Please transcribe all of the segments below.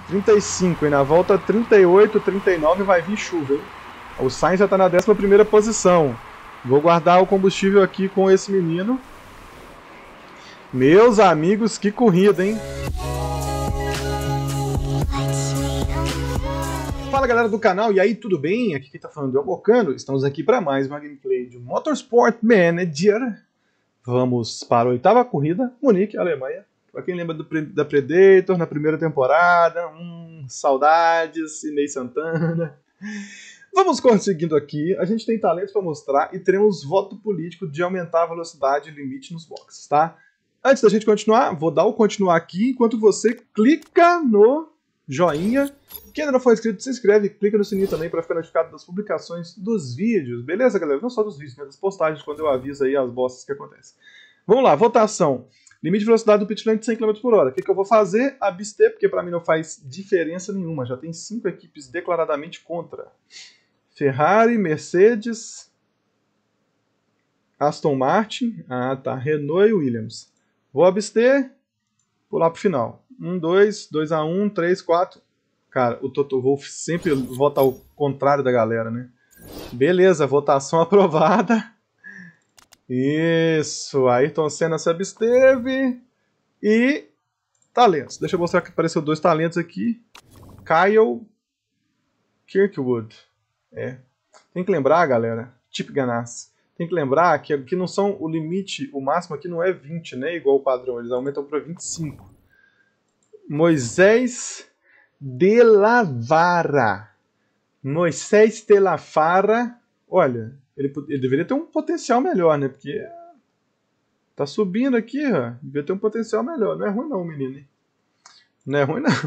35, e na volta 38, 39 vai vir chuva, hein? O Sainz já está na 11ª posição. Vou guardar o combustível aqui com esse menino. Meus amigos, que corrida, hein? Fala galera do canal, e aí, tudo bem? Aqui quem tá falando é o Mocano. Estamos aqui para mais uma gameplay de Motorsport Manager. Vamos para a 8ª corrida, Munique, Alemanha. Para quem lembra da Predator na primeira temporada, saudades, Inês Santana. Vamos conseguindo aqui, a gente tem talentos para mostrar e teremos voto político de aumentar a velocidade limite nos boxes, tá? Antes da gente continuar, vou dar o continuar aqui, enquanto você clica no joinha. Quem ainda não for inscrito, se inscreve, clica no sininho também para ficar notificado das publicações dos vídeos, beleza, galera? Não só dos vídeos, né? Das postagens, quando eu aviso aí as bostas que acontecem. Vamos lá, votação. Limite de velocidade do pit lane de 100 km por hora. O que eu vou fazer? Abster, porque para mim não faz diferença nenhuma. Já tem 5 equipes declaradamente contra. Ferrari, Mercedes, Aston Martin, Renault e Williams. Vou abster, pular pro final. 1, 2, 2-1, 3, 4. Cara, o Toto Wolff sempre vota ao contrário da galera, né? Beleza, votação aprovada. Isso, Ayrton Senna se absteve. E talentos. Deixa eu mostrar que apareceu 2 talentos aqui. Kyle Kirkwood. Tem que lembrar, galera, Chip Ganassi. Tem que lembrar que não são o limite, o máximo aqui não é 20, né? Igual o padrão, eles aumentam para 25. Moisés de la Vara. Moisés de la Vara. Olha, ele deveria ter um potencial melhor, né? Porque tá subindo aqui, ó. Deveria ter um potencial melhor. Não é ruim não, menino. Não é ruim não.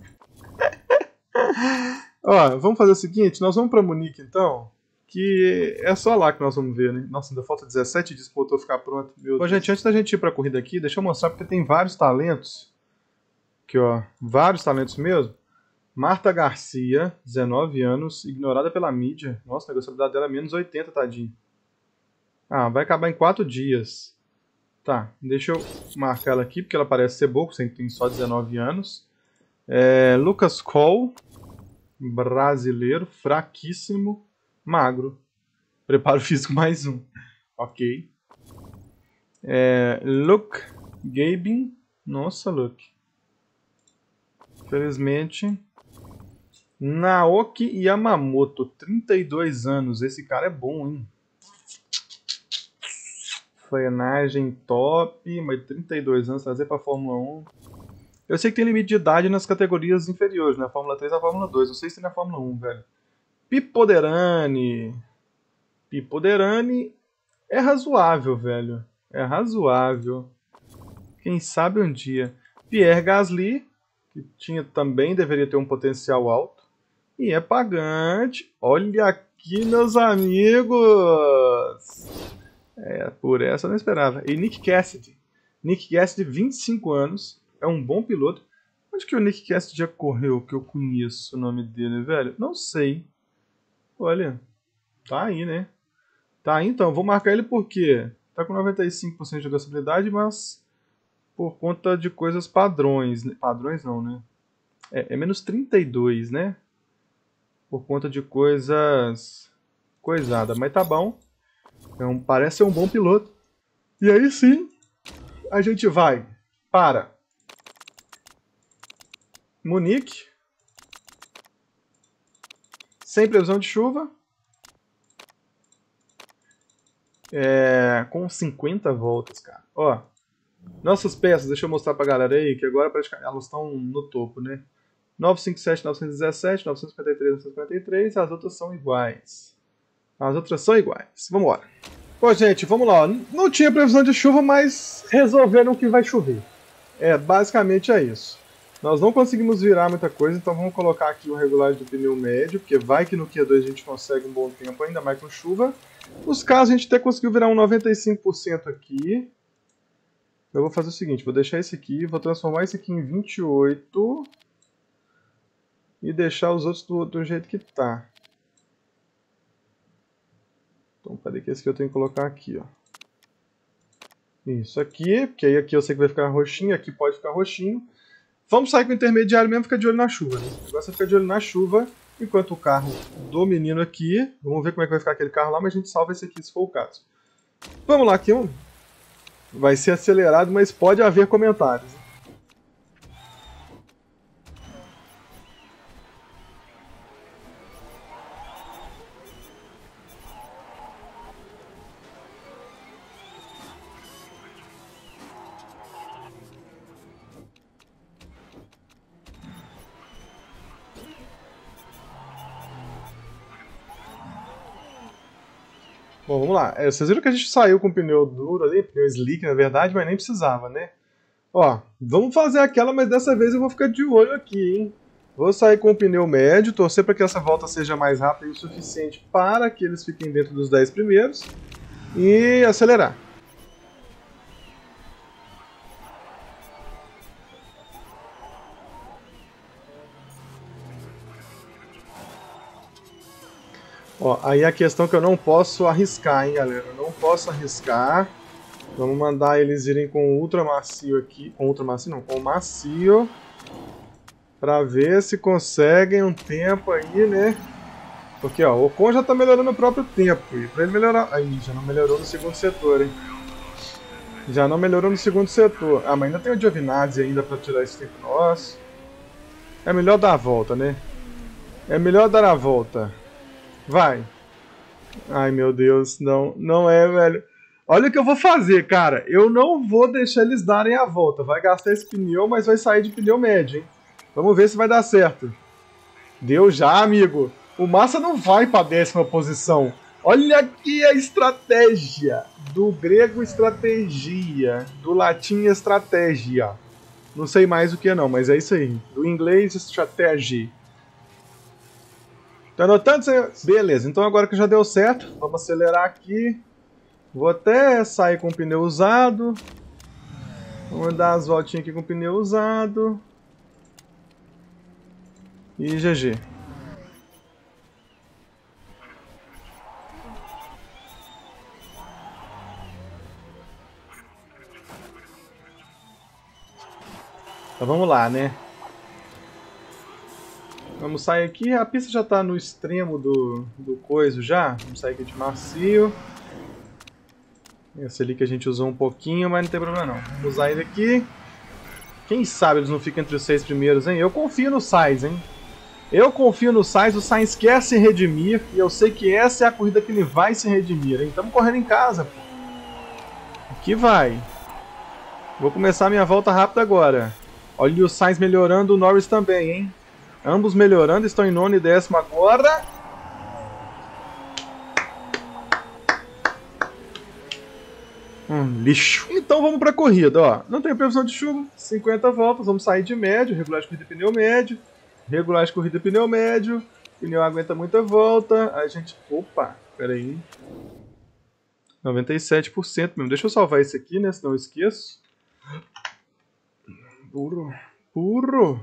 Ó, vamos fazer o seguinte, nós vamos para Munique então, que é só lá que nós vamos ver, né? Nossa, ainda falta 17 dias para o motor ficar pronto. Bom, gente, antes da gente ir para a corrida aqui, deixa eu mostrar porque tem vários talentos. Aqui, ó, vários talentos mesmo. Marta Garcia, 19 anos, ignorada pela mídia. Nossa, a negociabilidade dela é menos 80, tadinho. Ah, vai acabar em 4 dias. Tá, deixa eu marcar ela aqui, porque ela parece ser boa, porque tem só 19 anos. Lucas Cole, brasileiro, fraquíssimo, magro. Preparo físico mais 1. Ok. Luke Gabin. Nossa, Luke. Infelizmente. Naoki Yamamoto, 32 anos. Esse cara é bom, hein? Frenagem top, mas 32 anos, trazer pra Fórmula 1. Eu sei que tem limite de idade nas categorias inferiores, na Fórmula 3 e na Fórmula 2. Não sei se tem na Fórmula 1, velho. Pipo Derani. Pipo Derani é razoável, velho. É razoável. Quem sabe um dia. Pierre Gasly, que também deveria ter um potencial alto. E é pagante. Olha aqui, meus amigos. Por essa eu não esperava. E Nick Cassidy. Nick Cassidy, 25 anos. É um bom piloto. Onde que o Nick Cassidy já correu, que eu conheço o nome dele, velho? Não sei. Olha, tá aí, né? Tá aí, então. Vou marcar ele porque tá com 95% de jogabilidade, mas por conta de coisas padrões. Padrões não, né? É menos 32, né? Por conta de coisas coisadas. Mas tá bom. Parece ser um bom piloto. E aí sim, a gente vai para Munique, sem previsão de chuva, com 50 voltas, cara. Ó, nossas peças, deixa eu mostrar pra galera aí, que agora praticamente elas estão no topo, né? 957, 917, 953, 943, as outras são iguais. As outras são iguais. Vamos embora. Bom, gente, vamos lá. Não tinha previsão de chuva, mas resolveram que vai chover. Basicamente é isso. Nós não conseguimos virar muita coisa, então vamos colocar aqui o regulagem do pneu médio, porque vai que no Q2 a gente consegue um bom tempo, ainda mais com chuva. Nos casos a gente até conseguiu virar um 95% aqui. Eu vou fazer o seguinte, vou deixar esse aqui, vou transformar esse aqui em 28 e deixar os outros do jeito que tá. Então, peraí que esse aqui eu tenho que colocar aqui, ó. Isso aqui, porque aí aqui eu sei que vai ficar roxinho, aqui pode ficar roxinho. Vamos sair com o intermediário mesmo, fica de olho na chuva, né? O negócio é ficar de olho na chuva, enquanto o carro do menino aqui... Vamos ver como é que vai ficar aquele carro lá, mas a gente salva esse aqui, se for o caso. Vamos lá, aqui vai ser acelerado, mas pode haver comentários. Bom, vamos lá. Vocês viram que a gente saiu com pneu duro ali, pneu slick na verdade, mas nem precisava, né? Ó, vamos fazer aquela, mas dessa vez eu vou ficar de olho aqui, hein? Vou sair com o pneu médio, torcer para que essa volta seja mais rápida e o suficiente para que eles fiquem dentro dos 10 primeiros e acelerar. Ó, aí a questão que eu não posso arriscar, hein, galera? Eu não posso arriscar. Vamos mandar eles irem com ultra macio aqui. Com ultra macio não, com macio. Pra ver se conseguem um tempo aí, né? Porque, ó, o Ocon já tá melhorando o próprio tempo. E pra ele melhorar... Aí, já não melhorou no segundo setor, hein? Já não melhorou no segundo setor. Ah, mas ainda tem o Giovinazzi ainda pra tirar esse tempo nosso. É melhor dar a volta, né? É melhor dar a volta. Vai. Ai, meu Deus. Não, não é, velho. Olha o que eu vou fazer, cara. Eu não vou deixar eles darem a volta. Vai gastar esse pneu, mas vai sair de pneu médio, hein? Vamos ver se vai dar certo. Deu já, amigo. O Massa não vai para a 10ª posição. Olha aqui a estratégia. Do grego estratégia. Do latim estratégia. Não sei mais o que é não, mas é isso aí. Do inglês estratégia. Tá anotando? Beleza, então agora que já deu certo, vamos acelerar aqui. Vou até sair com o pneu usado. Vamos dar as voltinhas aqui com o pneu usado. E GG. Então vamos lá, né? Vamos sair aqui. A pista já está no extremo do coiso já. Vamos sair aqui de macio. Esse ali que a gente usou um pouquinho, mas não tem problema não. Vamos usar ele aqui. Quem sabe eles não ficam entre os 6 primeiros, hein? Eu confio no Sainz, hein? Eu confio no Sainz. O Sainz quer se redimir. E eu sei que essa é a corrida que ele vai se redimir, hein? Estamos correndo em casa, pô. Aqui vai. Vou começar a minha volta rápida agora. Olha o Sainz melhorando, o Norris também, hein? Ambos melhorando, estão em 9º e 10º agora. Lixo. Então vamos para a corrida, ó. Não tem previsão de chuva, 50 voltas, vamos sair de médio, regulagem de corrida pneu médio, regulagem de corrida pneu médio, pneu aguenta muita volta, a gente... Opa, pera aí. 97% mesmo. Deixa eu salvar esse aqui, né, senão eu esqueço. Burro.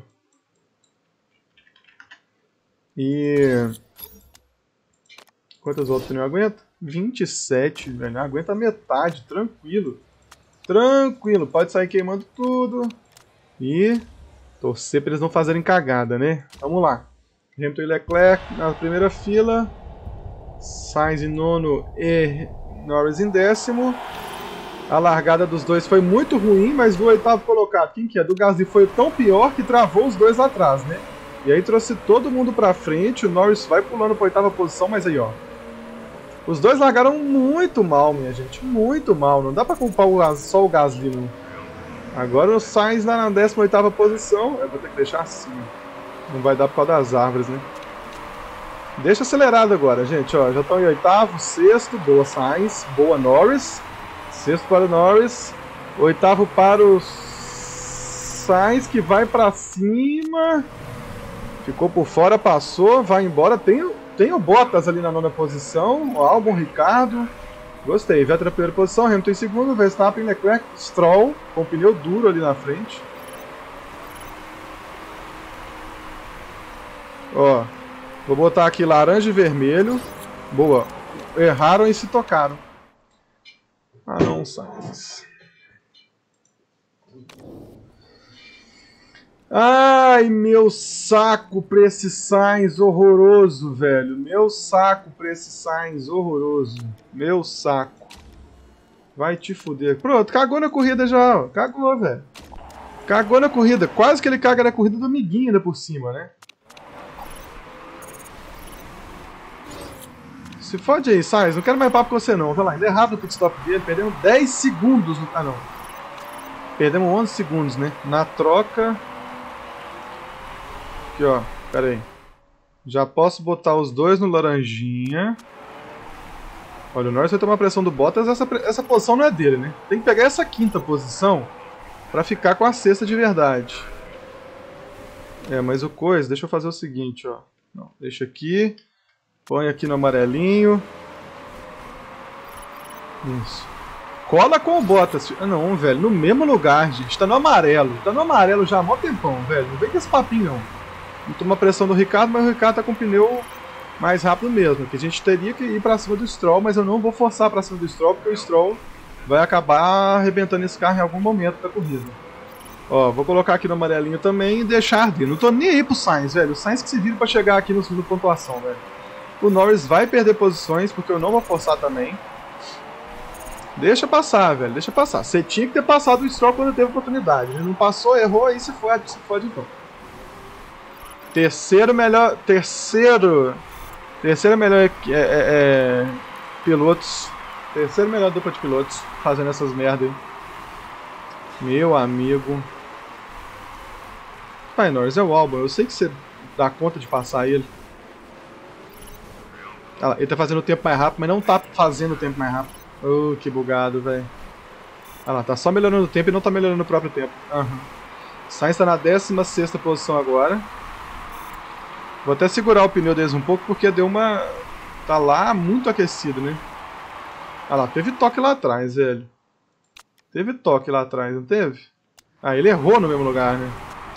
E... Quantas voltas o pneu aguenta? 27, velho. Aguenta metade, tranquilo. Tranquilo, pode sair queimando tudo. E torcer para eles não fazerem cagada, né? Vamos lá. Hamilton e Leclerc na primeira fila. Sainz em 9º e Norris em 10º. A largada dos dois foi muito ruim, mas do 8º colocado, quem que é? Do Gasly foi tão pior que travou os dois lá atrás, né? E aí trouxe todo mundo pra frente, o Norris vai pulando pra 8ª posição, mas aí ó. Os dois largaram muito mal, minha gente, muito mal. Não dá pra culpar só o Gasly, não. Agora o Sainz lá na 18ª posição, eu vou ter que deixar assim. Não vai dar por causa das árvores, né? Deixa acelerado agora, gente, ó. Já estão em 8º, 6º, boa Sainz, boa Norris. 6º para o Norris, 8º para o Sainz, que vai para cima. Ficou por fora, passou, vai embora. Tem o Bottas ali na 9ª posição, o Albon, Ricardo. Gostei, Vettel na primeira posição, Hamilton em segundo, Verstappen, Leclerc, Stroll, com pneu duro ali na frente. Ó, vou botar aqui laranja e vermelho. Boa, erraram e se tocaram. Ah não, Sainz. Ai, meu saco pra esse Sainz horroroso, velho. Meu saco pra esse Sainz horroroso. Meu saco. Vai te fuder. Pronto, cagou na corrida já, ó. Cagou, velho. Cagou na corrida. Quase que ele caga na corrida do amiguinho ainda por cima, né? Se fode aí, Sainz. Não quero mais papo com você, não. Vai lá, ainda é rápido o pit stop dele. Perdemos 10 segundos. No... Ah, não. Perdemos 11 segundos, né? Na troca... Aqui, ó. Pera aí. Já posso botar os dois no laranjinha. Olha, o Norris vai tomar pressão do Bottas. Essa posição não é dele, né? Tem que pegar essa quinta posição pra ficar com a sexta de verdade. É, mas o coisa... Deixa eu fazer o seguinte, ó. Não, deixa aqui. Põe aqui no amarelinho. Isso. Cola com o Bottas. Ah, não, velho. No mesmo lugar, gente. Tá no amarelo. Tá no amarelo já há mó tempão, velho. Não vem com esse papinho, não. Não toma pressão do Ricardo, mas o Ricardo tá com o pneu mais rápido mesmo. Que a gente teria que ir pra cima do Stroll, mas eu não vou forçar pra cima do Stroll, porque o Stroll vai acabar arrebentando esse carro em algum momento da corrida. Ó, vou colocar aqui no amarelinho também e deixar arder. Não tô nem aí pro Sainz, velho. O Sainz que se vira pra chegar aqui no segundo pontuação, velho. O Norris vai perder posições, porque eu não vou forçar também. Deixa passar, velho. Deixa passar. Você tinha que ter passado o Stroll quando teve oportunidade. Ele não passou, errou, aí se fode então. Terceiro melhor pilotos. Terceiro melhor dupla de pilotos fazendo essas merda aí. Meu amigo. Vai, Norris, é o Albon. Eu sei que você dá conta de passar ele. Ah lá, ele tá fazendo o tempo mais rápido, mas não tá fazendo o tempo mais rápido. Oh, que bugado, velho. Ah lá, tá só melhorando o tempo e não tá melhorando o próprio tempo. Uhum. Sainz tá na 16ª posição agora. Vou até segurar o pneu deles um pouco, porque deu uma... Tá lá muito aquecido, né? Ah lá, teve toque lá atrás, velho. Teve toque lá atrás, não teve? Ah, ele errou no mesmo lugar, né?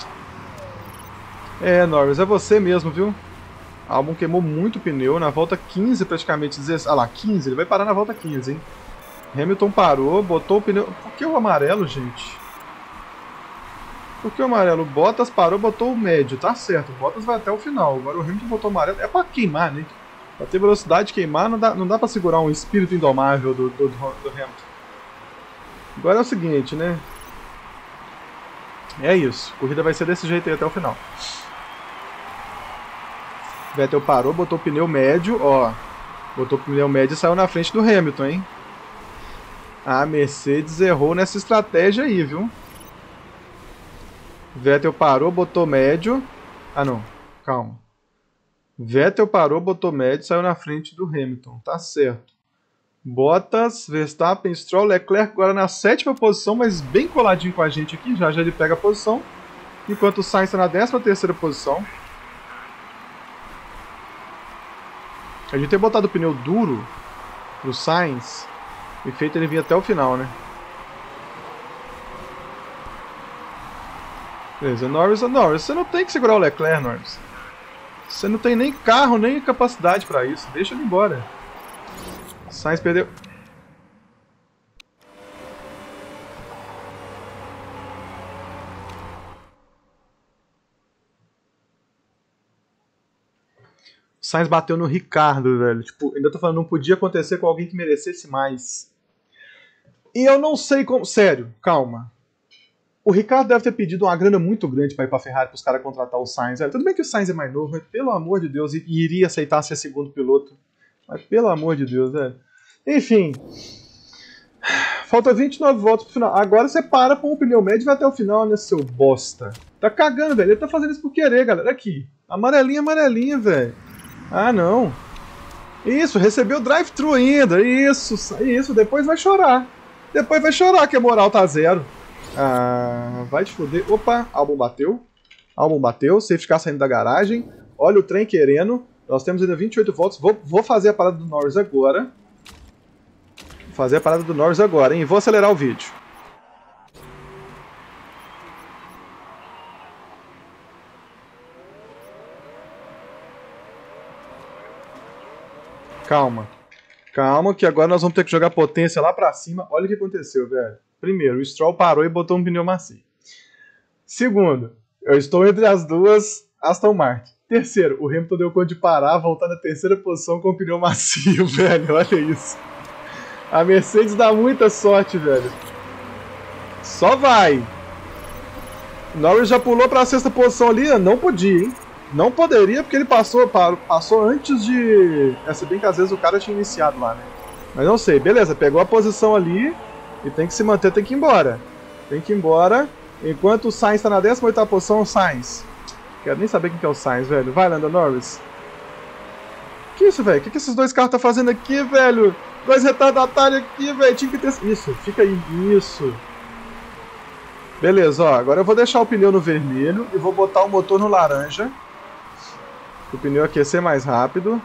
É, Norris, é você mesmo, viu? Albon queimou muito o pneu, na volta 15 praticamente. Ah lá, 15, ele vai parar na volta 15, hein? Hamilton parou, botou o pneu... Por que o amarelo, gente? Por que o amarelo? O Bottas parou, botou o médio, tá certo. O Bottas vai até o final. Agora o Hamilton botou o amarelo. É pra queimar, né? Pra ter velocidade, queimar, não dá pra segurar um espírito indomável do Hamilton. Agora é o seguinte, né? É isso. A corrida vai ser desse jeito aí até o final. Vettel parou, botou o pneu médio, ó. Botou o pneu médio e saiu na frente do Hamilton, hein? A Mercedes errou nessa estratégia aí, viu? Vettel parou, botou médio. Ah, não. Calma. Vettel parou, botou médio, saiu na frente do Hamilton. Tá certo. Bottas, Verstappen, Stroll, Leclerc agora na 7ª posição, mas bem coladinho com a gente aqui. Já ele pega a posição. Enquanto o Sainz está na 13ª posição. A gente tem botado o pneu duro pro Sainz e feito ele vir até o final, né? Beleza, Norris, você não tem que segurar o Leclerc, Norris. Você não tem nem carro, nem capacidade pra isso. Deixa ele embora. Sainz perdeu. Sainz bateu no Ricardo, velho. Tipo, ainda tô falando, não podia acontecer com alguém que merecesse mais. E eu não sei como... Sério, calma. O Ricardo deve ter pedido uma grana muito grande pra ir pra Ferrari pros caras contratar o Sainz. Tudo bem que o Sainz é mais novo, mas pelo amor de Deus, iria aceitar ser segundo piloto. Mas pelo amor de Deus, velho. Enfim. Falta 29 voltas pro final. Agora você para com o pneu médio e vai até o final, né, seu bosta. Tá cagando, velho. Ele tá fazendo isso por querer, galera. Aqui. Amarelinha, velho. Ah, não. Isso, recebeu o drive-thru ainda. Isso. Depois vai chorar. Depois vai chorar que a moral tá zero. Ah, vai te foder. Opa, Albon bateu. Safety car saindo da garagem. Olha o trem querendo. Nós temos ainda 28 voltas. Vou fazer a parada do Norris agora. Hein? Vou acelerar o vídeo. Calma, que agora nós vamos ter que jogar potência lá pra cima. Olha o que aconteceu, velho. Primeiro, o Stroll parou e botou um pneu macio. Segundo, Eu estou entre as duas Aston Martin. Terceiro, o Hamilton deu conta de parar, voltar na terceira posição com o pneu macio, velho. Olha isso. A Mercedes dá muita sorte, velho. Só vai. Norris já pulou para a sexta posição ali. Não podia, hein? Não poderia, porque ele passou antes de... Se bem que às vezes o cara tinha iniciado lá, né? Mas não sei. Beleza, pegou a posição ali e tem que se manter, tem que ir embora. Tem que ir embora. Enquanto o Sainz está na 18ª posição, o Sainz. Quero nem saber quem que é o Sainz, velho. Vai, Lando Norris. Que isso, velho? O que esses dois carros estão fazendo aqui, velho? Dois retardatários aqui, velho. Tinha que ter... Isso, fica aí. Isso. Beleza, ó. Agora eu vou deixar o pneu no vermelho e vou botar o motor no laranja. O pneu aquecer mais rápido.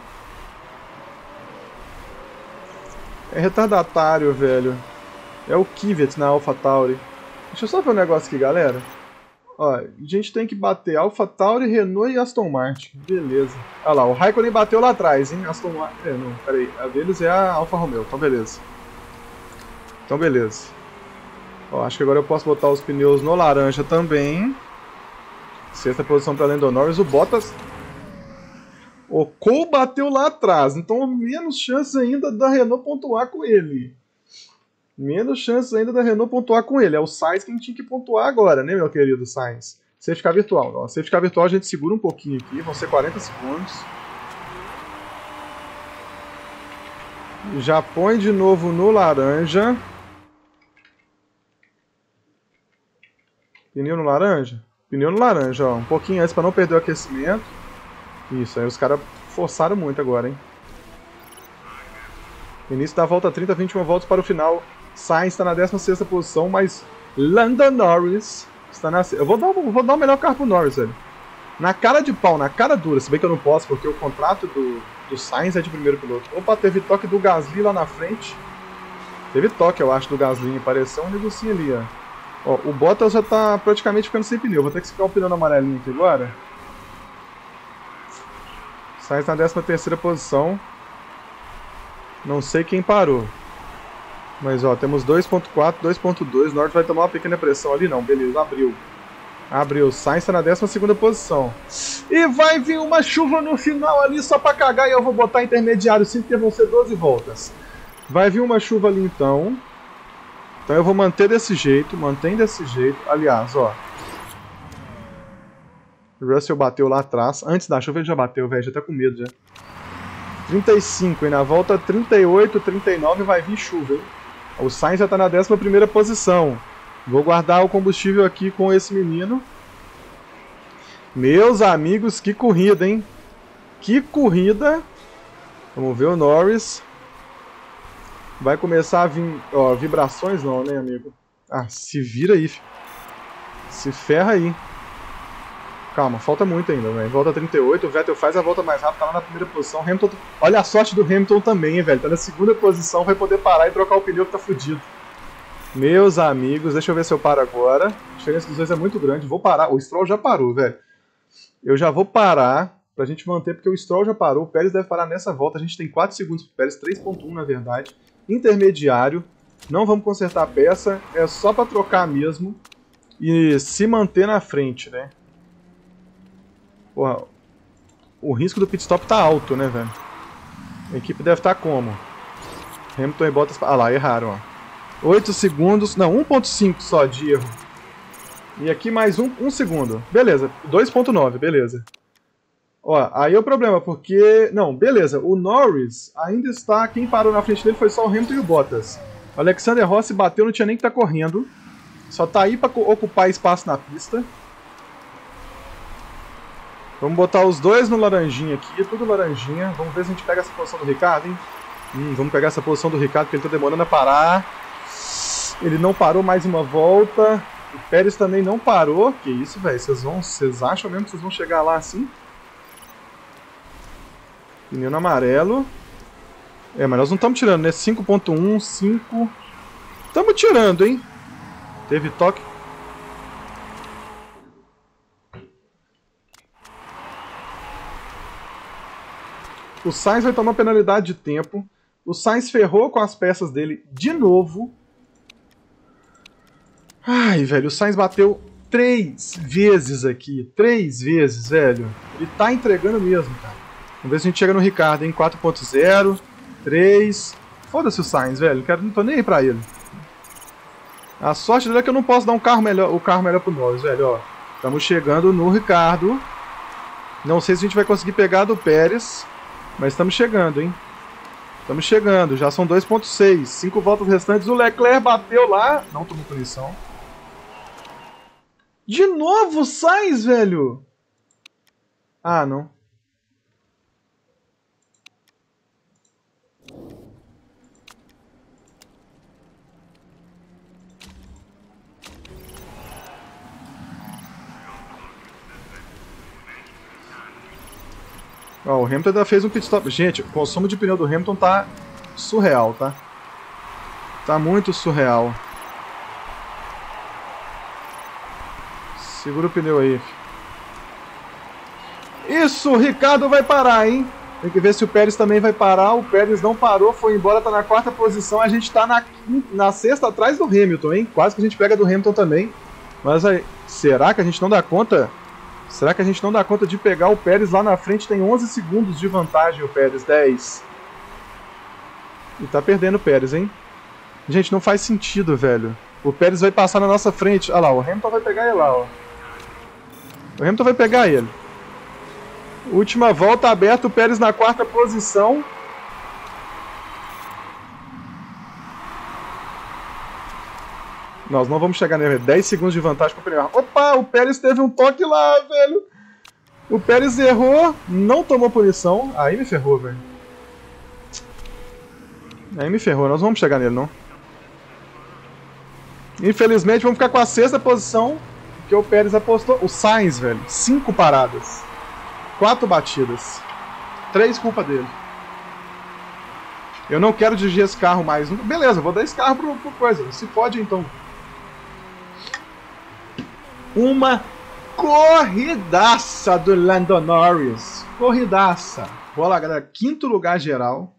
É retardatário, velho. É o Kvyat na AlphaTauri. Deixa eu só ver um negócio aqui, galera. Ó, a gente tem que bater AlphaTauri, Renault e Aston Martin. Beleza. Olha lá, o Raikkonen bateu lá atrás, hein? Aston Martin... não, peraí. A deles é a Alfa Romeo. Então, beleza. Então, beleza. Ó, acho que agora eu posso botar os pneus no laranja também. Sexta posição para Lando Norris. O Bottas... O Cole bateu lá atrás. Então, menos chances ainda da Renault pontuar com ele. Menos chances ainda da Renault pontuar com ele. É o Sainz quem tinha que pontuar agora, né, meu querido Sainz? Safety car virtual. Ó, safety car virtual a gente segura um pouquinho aqui. Vão ser 40 segundos. Já põe de novo no laranja. Pneu no laranja? Pneu no laranja, ó. Um pouquinho antes para não perder o aquecimento. Isso, aí os caras forçaram muito agora, hein? Início da volta 30, 21 voltas para o final. Sainz está na 16ª posição, mas Lando Norris está na... Eu vou dar o melhor carro pro Norris, velho. Na cara de pau, na cara dura. Se bem que eu não posso, porque o contrato do Sainz é de primeiro piloto. Opa, teve toque do Gasly lá na frente. Teve toque, eu acho, do Gasly. Pareceu um negocinho ali, ó. Ó, o Bottas já tá praticamente ficando sem pneu. Vou ter que ficar o pneu no amarelinho aqui agora. Sainz na 13ª posição. Não sei quem parou. Mas ó, temos 2.4, 2.2. Norris vai tomar uma pequena pressão ali, não. Beleza, abriu. Abriu. Sainz está na 12ª posição. E vai vir uma chuva no final ali só pra cagar. E eu vou botar intermediário sim, porque vão ser 12 voltas. Vai vir uma chuva ali então. Então eu vou manter desse jeito. Mantém desse jeito. Aliás, ó. O Russell bateu lá atrás. Antes da chuva ele já bateu, velho. Já tá com medo já. 35, e na volta 38, 39 vai vir chuva, hein? O Sainz já está na 11ª posição. Vou guardar o combustível aqui com esse menino. Meus amigos, que corrida, hein? Que corrida! Vamos ver o Norris. Vai começar a vir... Ó, vibrações não, né, amigo? Ah, se vira aí. Se ferra aí. Calma, falta muito ainda, velho. Volta 38, o Vettel faz a volta mais rápida, tá lá na primeira posição. Hamilton... Olha a sorte do Hamilton também, hein, velho. Tá na 2ª posição, vai poder parar e trocar o pneu que tá fudido. Meus amigos, deixa eu ver se eu paro agora. A diferença dos dois é muito grande. Vou parar. O Stroll já parou, velho. Eu já vou parar pra gente manter, porque o Stroll já parou. O Pérez deve parar nessa volta. A gente tem 4 segundos pro Pérez, 3.1 na verdade. Intermediário. Não vamos consertar a peça. É só pra trocar mesmo. E se manter na frente, né? Porra, o risco do pit stop tá alto, né, velho? A equipe deve estar como? Hamilton e Bottas... Ah lá, erraram, ó. 8 segundos... Não, 1.5 só de erro. E aqui mais 1 segundo. Beleza, 2.9, beleza. Ó, aí é o problema, porque... Não, beleza, o Norris ainda está... Quem parou na frente dele foi só o Hamilton e o Bottas. O Alexander Rossi bateu, não tinha nem que estar correndo. Só tá aí pra ocupar espaço na pista. Vamos botar os dois no laranjinha aqui, tudo laranjinha. Vamos ver se a gente pega essa posição do Ricardo, hein? Vamos pegar essa posição do Ricardo, porque ele tá demorando a parar. Ele não parou mais uma volta. O Pérez também não parou. Que isso, velho? Vocês acham mesmo que vocês vão chegar lá assim? Pneu no amarelo. É, mas nós não estamos tirando, né? 5.1, 5... Estamos tirando, hein? Teve toque. O Sainz vai tomar penalidade de tempo. O Sainz ferrou com as peças dele de novo. Ai, velho, o Sainz bateu 3 vezes aqui. 3 vezes, velho. Ele tá entregando mesmo, cara. Vamos ver se a gente chega no Ricardo, hein? 4.0, 3. Foda-se o Sainz, velho. Não tô nem aí pra ele. A sorte dele é que eu não posso dar um carro melhor, o carro melhor pro Norris, velho. Ó, estamos chegando no Ricardo. Não sei se a gente vai conseguir pegar do Pérez, mas estamos chegando, hein? Estamos chegando, já são 2.6. 5 voltas restantes. O Leclerc bateu lá. Não tomou punição. De novo o Sainz, velho! Ah, não. Ó, o Hamilton ainda fez um pit stop. Gente, o consumo de pneu do Hamilton tá surreal, tá? Tá muito surreal. Segura o pneu aí. Isso, o Ricardo vai parar, hein? Tem que ver se o Pérez também vai parar. O Pérez não parou, foi embora, tá na 4ª posição. A gente tá na 6ª atrás do Hamilton, hein? Quase que a gente pega do Hamilton também. Mas aí, será que a gente não dá conta? Será que a gente não dá conta de pegar o Pérez lá na frente? Tem 11 segundos de vantagem o Pérez, 10. E tá perdendo o Pérez, hein? Gente, não faz sentido, velho. O Pérez vai passar na nossa frente. Olha lá, o Hamilton vai pegar ele lá, ó. O Hamilton vai pegar ele. Última volta aberta, o Pérez na 4ª posição. Nós não vamos chegar nele. 10 segundos de vantagem para o pneu. Opa, o Pérez teve um toque lá, velho. O Pérez errou, não tomou punição. Aí me ferrou, velho. Aí me ferrou, nós não vamos chegar nele, não. Infelizmente, vamos ficar com a 6ª posição, que o Pérez apostou. O Sainz, velho, 5 paradas. 4 batidas. 3 culpa dele. Eu não quero dirigir esse carro mais. Beleza, vou dar esse carro pro coisa. Se pode, então. Uma corridaça do Lando Norris. Corridaça. Boa lá, galera. 5º lugar geral.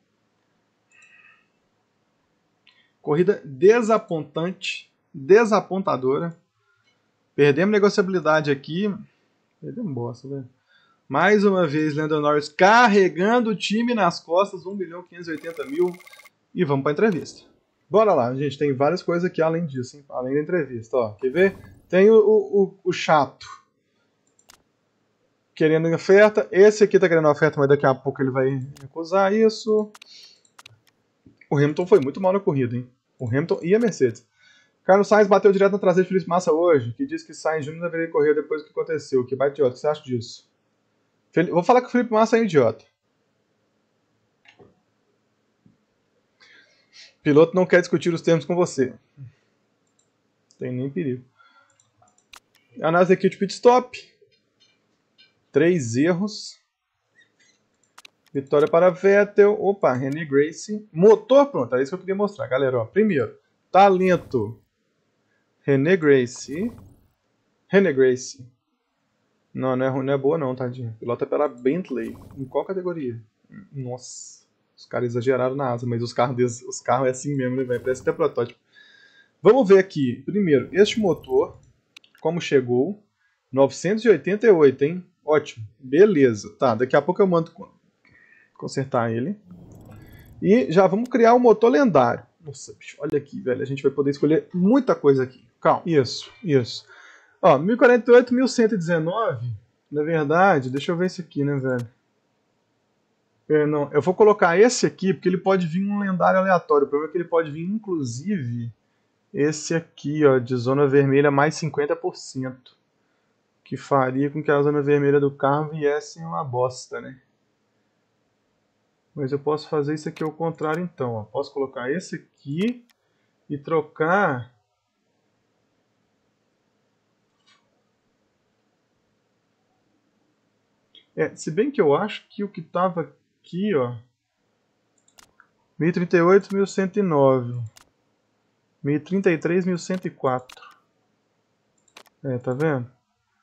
Corrida desapontante. Desapontadora. Perdemos negociabilidade aqui. Perdemos bosta, velho. Mais uma vez, Lando Norris carregando o time nas costas. 1.580.000. E vamos para a entrevista. Bora lá, gente. Tem várias coisas aqui além disso, hein? Além da entrevista. Ó, quer ver? Tem o chato querendo oferta. Esse aqui tá querendo oferta, mas daqui a pouco ele vai recusar isso. O Hamilton foi muito mal na corrida, hein? O Hamilton e a Mercedes. Carlos Sainz bateu direto na traseira de Felipe Massa hoje, que diz que Sainz Júnior deveria correr depois do que aconteceu. Que baita idiota. O que você acha disso? Vou falar que o Felipe Massa é um idiota. O piloto não quer discutir os termos com você. Não tem nem perigo. Análise aqui de pit stop. 3 erros. Vitória para Vettel. Opa, René Gracie. Motor, pronto. É isso que eu queria mostrar, galera. Ó, primeiro, talento. René Gracie. René Gracie. Não, não é boa não, tadinho. Pilota pela Bentley. Em qual categoria? Nossa. Os caras exageraram na asa, mas os carros é assim mesmo, né, velho? Parece até protótipo. Vamos ver aqui. Primeiro, este motor. Como chegou. 988, hein? Ótimo. Beleza. Tá, daqui a pouco eu mando consertar ele. E já vamos criar um motor lendário. Nossa, bicho, olha aqui, velho. A gente vai poder escolher muita coisa aqui. Calma. Isso, isso. Ó, 1048, 1119. Na verdade, deixa eu ver esse aqui, né, velho? Não, eu vou colocar esse aqui, porque ele pode vir um lendário aleatório. O problema é que ele pode vir, inclusive, esse aqui, ó, de zona vermelha mais 50%. Que faria com que a zona vermelha do carro viesse uma bosta, né? Mas eu posso fazer isso aqui ao contrário, então. Ó. Posso colocar esse aqui e trocar... se bem que eu acho que o que estava aqui, ó... 1038, 1109. 1033, 1104. Tá vendo?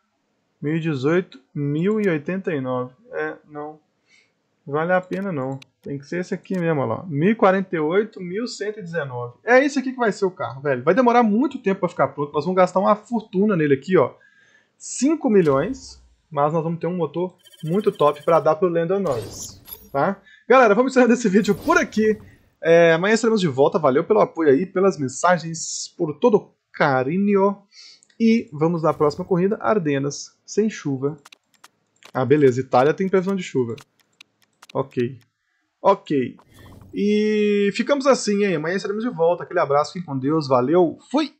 1018, 1089. Não. Vale a pena não. Tem que ser esse aqui mesmo, olha lá. 1048, 1119. É esse aqui que vai ser o carro, velho. Vai demorar muito tempo para ficar pronto. Nós vamos gastar uma fortuna nele aqui, ó. 5 milhões. Mas nós vamos ter um motor muito top para dar pro Lando Norris, tá? Galera, vamos encerrando esse vídeo por aqui. Amanhã estaremos de volta. Valeu pelo apoio aí, pelas mensagens, por todo o carinho. E vamos na próxima corrida, Ardenas, sem chuva. Ah, beleza. Itália tem previsão de chuva. Ok. Ok. E ficamos assim, hein? Amanhã estaremos de volta. Aquele abraço, fiquem com Deus. Valeu. Fui!